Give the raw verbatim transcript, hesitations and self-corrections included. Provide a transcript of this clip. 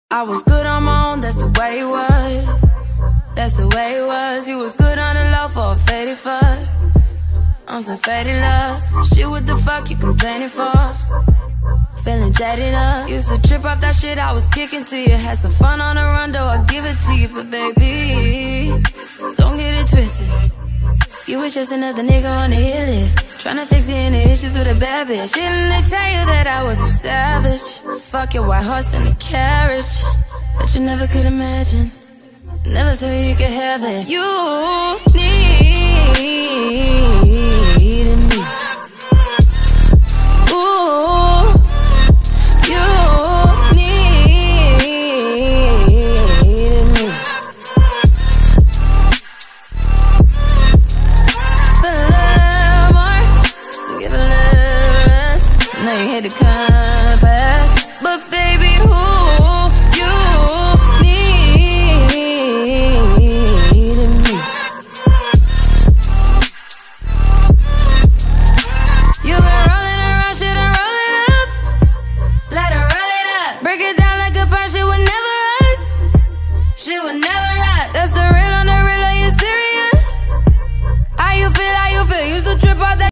I was good on my own, that's the way it was. That's the way it was. You was good on the low for a faded fuck. On some faded love. Shit, what the fuck you complaining for? Feeling jaded up. Used to trip off that shit I was kicking to you. Had some fun on the run, though I give it to you. But baby, don't get it twisted. You was just another nigga on the hit list, tryna fix any issues with a bad bitch. Didn't they tell you that I was a savage? Fuck your white horse and a carriage. But you never could imagine, never thought you could have it. You needed me. Ooh, you needed me. For a little more, give a little less. Now you hit the compass, but baby, who you needed me. You been rolling around, shit, and roll it up. Let her roll it up. Break it down like a bird, shit would never rust. Shit would never rust. That's the real on the real, are you serious? How you feel, how you feel? Used to trip off that